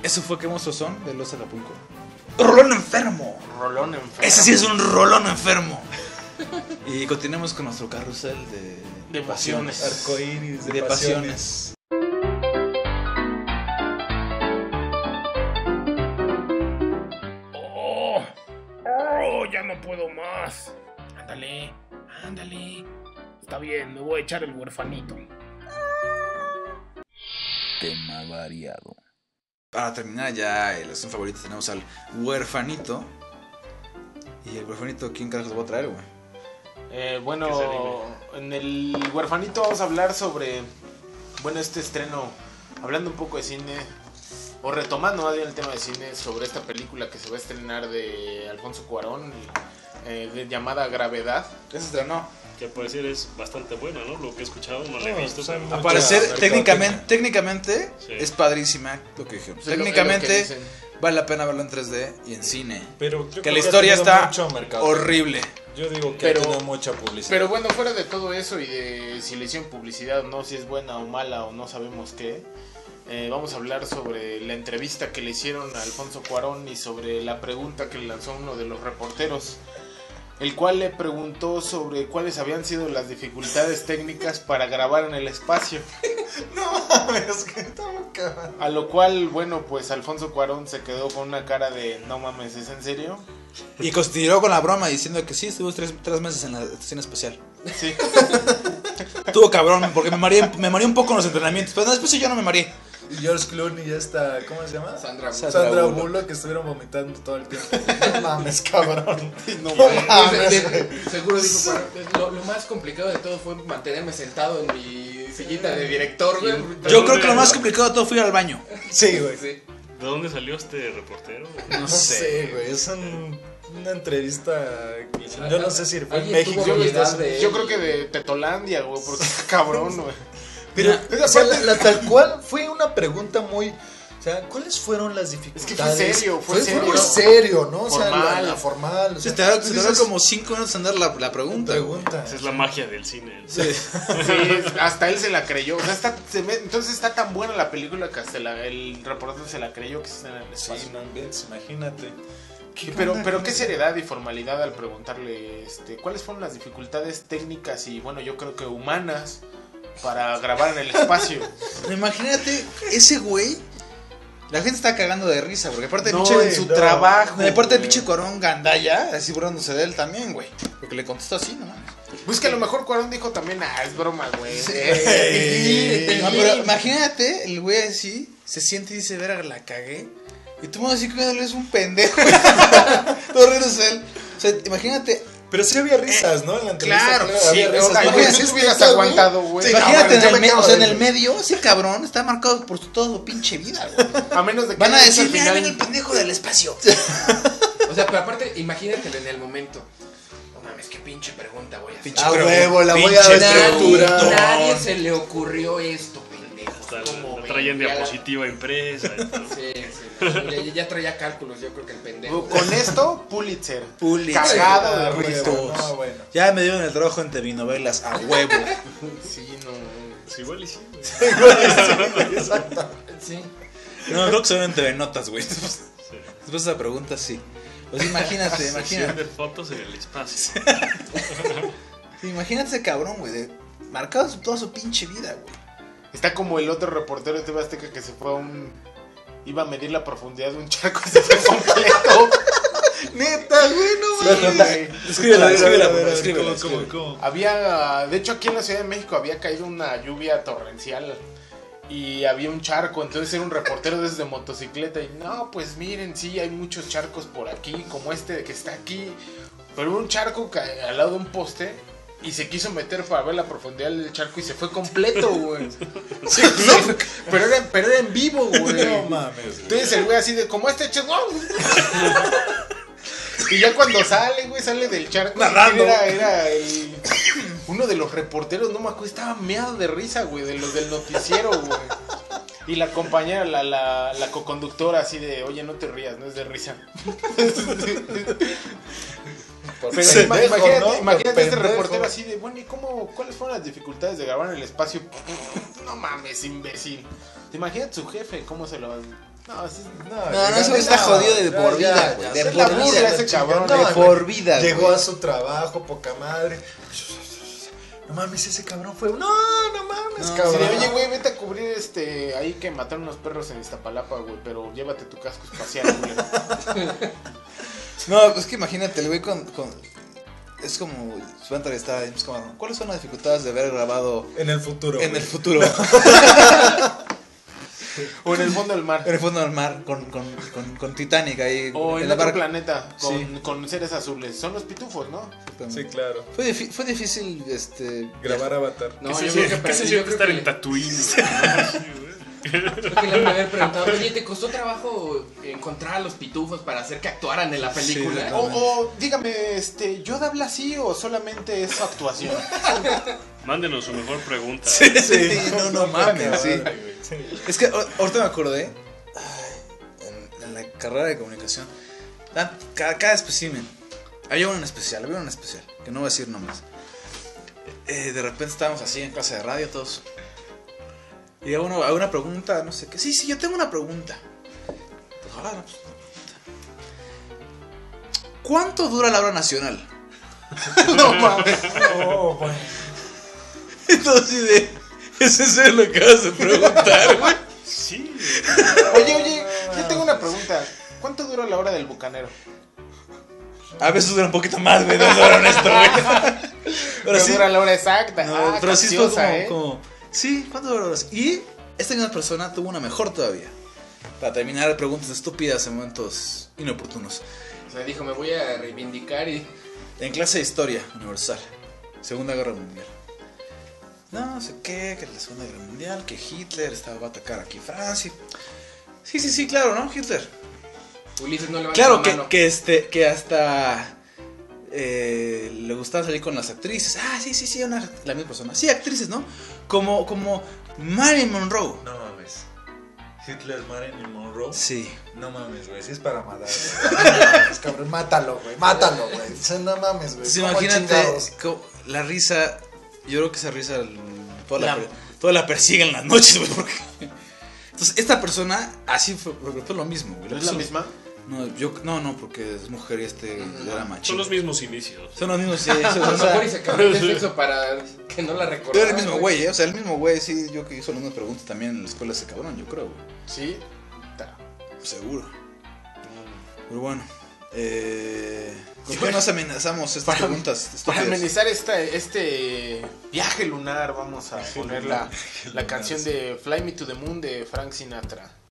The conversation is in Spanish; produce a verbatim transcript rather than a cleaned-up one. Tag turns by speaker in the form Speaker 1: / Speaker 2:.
Speaker 1: Eso fue ¿Qué monstruos son? De Los Acapulco. Rolón enfermo.
Speaker 2: Rolón enfermo.
Speaker 1: Ese sí es un rolón enfermo. Y continuemos con nuestro carrusel de,
Speaker 2: de pasiones.
Speaker 3: Arcoíris de,
Speaker 1: de
Speaker 3: pasiones.
Speaker 1: pasiones.
Speaker 2: Oh, oh, ya no puedo más. Ándale, ándale. Está bien, me voy a echar el huerfanito.
Speaker 1: Tema variado. Para terminar ya el sección favorito tenemos al huerfanito. ¿Y el huerfanito quién carajo se va a traer, güey?
Speaker 2: Eh, bueno, en el huerfanito vamos a hablar sobre, bueno, este estreno, hablando un poco de cine, o retomando más bien el tema de cine, sobre esta película que se va a estrenar de Alfonso Cuarón, eh, de, llamada Gravedad.
Speaker 1: ¿Qué se estrenó?
Speaker 4: Que al parecer es bastante buena, ¿no? Lo que he escuchado, no la he
Speaker 3: No,
Speaker 4: visto.
Speaker 3: pues hay
Speaker 4: Pero...
Speaker 3: mucha-
Speaker 1: Al parecer,
Speaker 3: mercadotecnia.
Speaker 1: técnicamente, técnicamente
Speaker 4: Sí.
Speaker 1: es padrísima lo que dijeron.
Speaker 2: Es lo- es lo que
Speaker 1: Técnicamente
Speaker 2: dicen.
Speaker 1: vale la pena verlo en tres D y en cine.
Speaker 3: Pero yo
Speaker 1: Que
Speaker 3: creo
Speaker 1: la
Speaker 3: ha
Speaker 1: historia
Speaker 3: tenido
Speaker 1: está
Speaker 3: mucho mercado.
Speaker 1: horrible.
Speaker 3: Yo digo que
Speaker 2: Pero-
Speaker 3: ha tenido mucha publicidad.
Speaker 2: Pero bueno, fuera de todo eso y de si le hicieron publicidad o no, si es buena o mala o no sabemos qué, eh, vamos a hablar sobre la entrevista que le hicieron a Alfonso Cuarón y sobre la pregunta que le lanzó uno de los reporteros, el cual le preguntó sobre cuáles habían sido las dificultades técnicas para grabar en el espacio.
Speaker 3: no mames, que estamos cagando.
Speaker 2: A lo cual, bueno, pues Alfonso Cuarón se quedó con una cara de no mames, ¿es en serio?
Speaker 1: Y continuó con la broma diciendo que sí, estuvo tres, tres meses en la estación espacial.
Speaker 2: Sí.
Speaker 1: Estuvo cabrón, porque me mareé, me mareé un poco en los entrenamientos. Pero no, después sí yo no me mareé.
Speaker 3: Y George Clooney ya está, ¿cómo se llama?
Speaker 5: Sandra
Speaker 1: Sandra
Speaker 3: Sandra
Speaker 1: Bullock.
Speaker 3: Bullock, que estuvieron vomitando todo el tiempo. No mames, cabrón.
Speaker 2: No
Speaker 3: No
Speaker 2: mames.
Speaker 3: mames,
Speaker 5: De-
Speaker 3: güey.
Speaker 5: de- seguro dijo, "Bueno, lo, lo más complicado de todo fue mantenerme sentado en mi sillita de director, güey.
Speaker 1: Yo creo que lo más complicado de todo fue ir al baño.
Speaker 3: Sí, güey.
Speaker 5: Sí.
Speaker 4: ¿De dónde salió este reportero?
Speaker 1: No
Speaker 3: No
Speaker 1: sé.
Speaker 3: sé, güey. Es un- una entrevista. Yo no sé si fue en
Speaker 5: Alguien
Speaker 3: México.
Speaker 5: tuvo
Speaker 2: Yo,
Speaker 5: piedad de
Speaker 2: yo
Speaker 5: él.
Speaker 2: creo que de Tetolandia, güey, porque está cabrón, güey.
Speaker 3: Pero,
Speaker 2: Mira,
Speaker 3: o sea,
Speaker 2: aparte-
Speaker 3: la, la tal cual fue una pregunta muy. O sea, ¿cuáles fueron las dificultades?
Speaker 2: Es que fue serio, fue serio.
Speaker 3: muy serio, ¿no? O sea,
Speaker 2: Formal.
Speaker 3: la, la formal. O
Speaker 1: Se
Speaker 3: sea,
Speaker 1: te da, se te da
Speaker 3: dices,
Speaker 1: como cinco minutos en dar la, la pregunta.
Speaker 3: pregunta.
Speaker 4: Esa es la magia del cine.
Speaker 1: Sí.
Speaker 2: Sí, hasta él se la creyó. O sea, está, se me- entonces está tan buena la película que hasta la- el reportero se la creyó que está en el
Speaker 3: Sí,
Speaker 2: espacio.
Speaker 3: no inventes, imagínate.
Speaker 2: Y pero, pero qué seriedad y formalidad al preguntarle este, cuáles fueron las dificultades técnicas y bueno, yo creo que humanas para grabar en el espacio.
Speaker 1: Imagínate, ese güey. La gente está cagando de risa, porque aparte
Speaker 2: No,
Speaker 1: pinche,
Speaker 2: en su
Speaker 3: no.
Speaker 2: trabajo.
Speaker 1: aparte el
Speaker 2: güey.
Speaker 1: pinche Cuarón Gandaya, así burlándose de él también, güey. Porque le contestó así, no mames.
Speaker 2: Pues que a lo mejor Cuarón dijo también, ah, es broma, güey.
Speaker 3: Sí.
Speaker 1: No, pero imagínate, el güey así se siente y dice, verga, la cagué. Y tú me vas a decir que es un pendejo. Todo riéndose de él. O sea, imagínate.
Speaker 3: Pero sí había risas, ¿no? En la entrevista.
Speaker 1: claro,
Speaker 3: había
Speaker 2: Sí,
Speaker 3: risas.
Speaker 2: o sea,
Speaker 3: ¿No?
Speaker 2: güey,
Speaker 3: Así
Speaker 2: si
Speaker 3: es
Speaker 2: tú hubieras
Speaker 3: neta, güey.
Speaker 2: aguantado, güey.
Speaker 3: Sí,
Speaker 1: Imagínate,
Speaker 3: cabrón, yo
Speaker 1: en, el
Speaker 3: me
Speaker 1: me-
Speaker 3: cago
Speaker 1: o sea, en
Speaker 3: de-
Speaker 1: el medio, ese cabrón está marcado por su, toda su pinche vida, güey.
Speaker 2: A menos de que
Speaker 1: Van a
Speaker 2: al
Speaker 1: decir, mira,
Speaker 2: final-
Speaker 1: ven el pendejo del espacio.
Speaker 5: O sea, pero aparte, imagínatelo en el momento. No mames, qué pinche pregunta voy a hacer.
Speaker 1: Pinche
Speaker 3: A
Speaker 1: pregunta,
Speaker 3: huevo, la voy a
Speaker 1: pinche
Speaker 3: estructurar.
Speaker 1: pregunta.
Speaker 5: Nadie se le ocurrió esto, pendejo.
Speaker 4: Hasta
Speaker 5: ¿Cómo
Speaker 4: la
Speaker 5: ven?
Speaker 4: traía en
Speaker 5: Ya la-
Speaker 4: diapositiva impresa. y todo.
Speaker 5: Sí, sí. Ya, ya traía cálculos, yo creo que el pendejo.
Speaker 2: Con esto, Pulitzer.
Speaker 1: Pulitzer.
Speaker 2: Cagado de
Speaker 3: Ah,
Speaker 2: risa.
Speaker 3: huevo, no, bueno.
Speaker 1: Ya me dieron el trabajo en telenovelas a huevo.
Speaker 2: Sí, no.
Speaker 4: Pues igual y sí. güey.
Speaker 3: Exacto.
Speaker 5: Sí.
Speaker 1: No, creo que son en T V Notas, güey. Después
Speaker 4: Sí.
Speaker 1: después de esa pregunta, sí. Pues imagínate,
Speaker 4: Sección
Speaker 1: imagínate.
Speaker 4: de fotos en el espacio.
Speaker 1: Sí, imagínate ese cabrón, güey. de- Marcado su- toda su pinche vida, güey.
Speaker 2: Está como el otro reportero de T V Azteca que se fue a un... Iba a medir la profundidad de un charco y se fue completo. Neta, güey, no mames. güey.
Speaker 1: Escríbela,
Speaker 3: A ver, a ver,
Speaker 1: escríbela,
Speaker 3: a ver,
Speaker 1: escríbela,
Speaker 3: ¿cómo,
Speaker 1: escríbela.
Speaker 3: cómo, cómo?
Speaker 2: Había... De hecho, aquí en la Ciudad de México había caído una lluvia torrencial. Y había un charco, entonces era un reportero desde motocicleta. Y no, pues miren, sí, hay muchos charcos por aquí, como este que está aquí. Pero un charco ca- al lado de un poste. Y se quiso meter para ver la profundidad del charco y se fue completo, güey. Sí, no, pero, era, pero era en vivo, güey.
Speaker 3: No mames.
Speaker 2: Entonces el güey así de, como este charco. Y ya cuando sale, güey, sale del charco.
Speaker 1: Narrando.
Speaker 2: Era, era el, uno de los reporteros, no me acuerdo, estaba meado de risa, güey, de los del noticiero, güey. Y la compañera, la, la, la coconductora así de, oye, no te rías, no es de risa. Pero
Speaker 3: Pendejo,
Speaker 2: ima- imagínate,
Speaker 3: ¿no?
Speaker 2: imagínate este
Speaker 3: Pendejo.
Speaker 2: reportero así de, bueno, ¿y cómo, cuáles fueron las dificultades de grabar en el espacio? No mames, imbécil. ¿Te imaginas su jefe cómo se lo No, sí,
Speaker 3: No,
Speaker 1: No, no, ese güey está jodido de por vida, güey. De
Speaker 2: es la
Speaker 1: por
Speaker 2: burla
Speaker 1: vida.
Speaker 2: ese cabrón.
Speaker 1: De
Speaker 3: No,
Speaker 1: por vida,
Speaker 3: Llegó
Speaker 1: güey.
Speaker 3: a su trabajo, poca madre. No mames, ese cabrón fue. No, no mames,
Speaker 1: No,
Speaker 2: Sí,
Speaker 3: cabrón.
Speaker 2: de, oye, güey, vete a cubrir este. Ahí que mataron unos perros en Iztapalapa, güey. Pero llévate tu casco espacial, güey.
Speaker 1: No, pues que imagínate, el güey con, con... Es como... Se va a entrevistar a James Cameron. ¿Cuáles son las dificultades de haber grabado
Speaker 3: En el futuro.
Speaker 1: en
Speaker 3: güey.
Speaker 1: el futuro?
Speaker 2: O en el fondo del mar.
Speaker 1: En el fondo del mar, con, con, con, con Titanic ahí.
Speaker 2: O en
Speaker 1: la
Speaker 2: otro
Speaker 1: barca.
Speaker 2: planeta. Con,
Speaker 1: Sí.
Speaker 2: con seres azules. Son los pitufos, ¿no?
Speaker 3: Sí, claro.
Speaker 1: Fue, difi- fue difícil, este...
Speaker 3: Grabar Avatar.
Speaker 5: No,
Speaker 4: ¿Qué
Speaker 5: yo
Speaker 4: se
Speaker 5: creo que
Speaker 4: siente- ¿Qué se
Speaker 5: yo
Speaker 4: siente
Speaker 5: creo
Speaker 4: estar
Speaker 5: que
Speaker 4: en
Speaker 5: le-
Speaker 4: Tatooine, güey? No, sí, güey.
Speaker 5: Creo que le han de haber preguntado, oye, ¿te costó trabajo encontrar a los pitufos para hacer que actuaran en la película?
Speaker 1: Sí,
Speaker 2: O, o dígame, este, ¿Yoda habla así o solamente es su actuación?
Speaker 4: Mándenos su mejor pregunta.
Speaker 1: Sí, sí, no, no mames, sí.
Speaker 3: Sí.
Speaker 1: Es que ahor- ahorita me acordé, ay, en, en la carrera de comunicación, dan- cada, cada espécimen, había uno en especial, había uno en especial, que no voy a decir nombres. Eh, de repente estábamos así en clase de radio todos. Y a uno, a una pregunta, no sé qué. Sí, sí, yo tengo una pregunta. Pues, ah, no, pues, una pregunta. ¿Cuánto dura la hora nacional?
Speaker 2: No mames.
Speaker 3: Oh, bueno.
Speaker 1: Entonces, de, ¿es en serio lo que vas a preguntar, güey?
Speaker 4: Sí,
Speaker 2: Oye, oye, yo tengo una pregunta. ¿Cuánto dura la hora del bucanero?
Speaker 1: A veces dura un poquito más, güey, no es honesto, güey. Pero
Speaker 2: Pero
Speaker 1: sí,
Speaker 2: dura la hora exacta.
Speaker 1: no,
Speaker 2: ah,
Speaker 1: pero sí fue como,
Speaker 2: capciosa, ¿eh?
Speaker 1: como, sí, ¿cuánto duró? Y esta misma persona tuvo una mejor todavía. Para terminar, preguntas estúpidas en momentos inoportunos.
Speaker 5: O sea, dijo, me voy a reivindicar y...
Speaker 1: En clase de historia universal, Segunda Guerra Mundial. No, no sé qué, que la Segunda Guerra Mundial, que Hitler estaba va a atacar aquí Francia. Sí, sí, sí, claro, ¿no? Hitler.
Speaker 5: Ulises no levanta
Speaker 1: Claro
Speaker 5: la
Speaker 1: que,
Speaker 5: mano.
Speaker 1: que este, que hasta eh, le gustaba salir con las actrices. Ah, sí, sí, sí, una, la misma persona. Sí, actrices, ¿no? Como, como Marilyn Monroe.
Speaker 3: No mames. Hitler, Marilyn Monroe.
Speaker 1: Sí.
Speaker 3: No mames, güey. Si es para matar. Es cabrón, mátalo, güey. Mátalo, güey. O sea, no mames, güey.
Speaker 1: Entonces,
Speaker 3: ¿Cómo
Speaker 1: imagínate
Speaker 3: chingados?
Speaker 1: co- la risa. Yo creo que esa risa l- toda la,
Speaker 2: La-
Speaker 1: per- toda la persigue en las noches, güey. Porque... Entonces, esta persona así fue, fue lo mismo, güey.
Speaker 2: ¿No es la misma?
Speaker 1: No, yo, no, no, porque es mujer y este era machín.
Speaker 4: son los mismos inicios.
Speaker 1: Son los mismos, sí.
Speaker 5: A
Speaker 1: o
Speaker 5: lo
Speaker 1: sea,
Speaker 5: mejor y se cambió de sexo para que no la recordara.
Speaker 1: Era el mismo güey, ¿eh? O sea, el mismo güey, sí, yo que hizo las mismas preguntas también en la escuela ese cabrón, yo creo, güey.
Speaker 2: Sí. Ta.
Speaker 1: Seguro. Pero bueno, eh, ¿con qué nos amenazamos estas
Speaker 2: Para-
Speaker 1: preguntas
Speaker 2: Para
Speaker 1: estúpidas?
Speaker 2: amenizar esta, este viaje lunar, vamos a poner la, la canción de Fly Me to the Moon de Frank Sinatra.